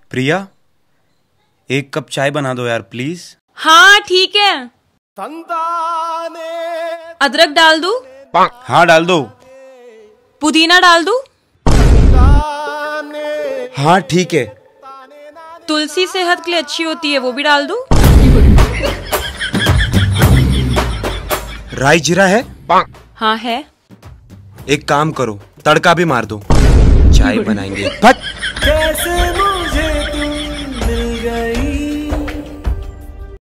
प्रिया, एक कप चाय बना दो यार प्लीज। हाँ ठीक है। अदरक डाल दूं? हाँ डाल दो। पुदीना डाल दूं? हाँ ठीक है। तुलसी सेहत के लिए अच्छी होती है, वो भी डाल दूं? राई जीरा है? हाँ है। एक काम करो, तड़का भी मार दो, चाय बनाएंगे।